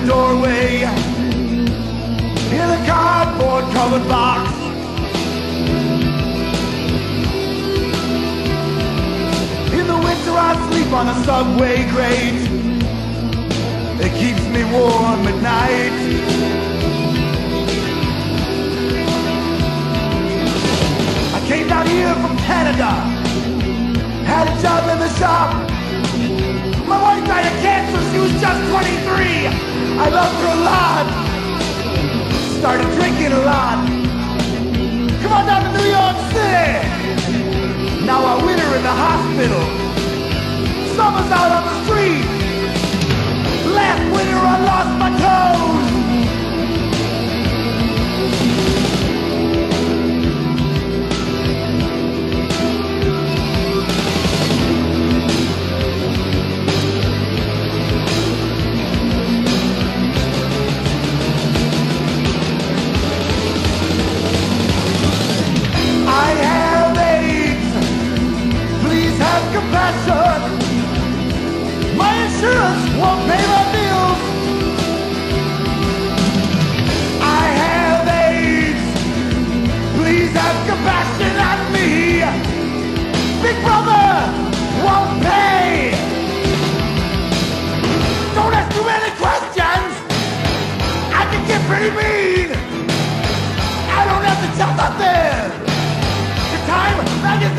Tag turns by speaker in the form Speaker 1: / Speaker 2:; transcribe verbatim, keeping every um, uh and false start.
Speaker 1: doorway, in a cardboard covered box. In the winter I sleep on a subway grate. It keeps me warm at night. I came down here from Canada, had a job in the shop. My wife died of cancer, she was just twenty-three. I loved her a lot, started drinking a lot. Come on down to New York City. Now I winter in the hospital, summer's out on the street. Last winter I lost my toes. I have AIDS, please have compassion. My insurance won't pay my bills. I have AIDS, please have compassion on me. Big brother won't pay. Don't ask too many questions, I can get pretty mean. I don't have to tell nothing. Time, I get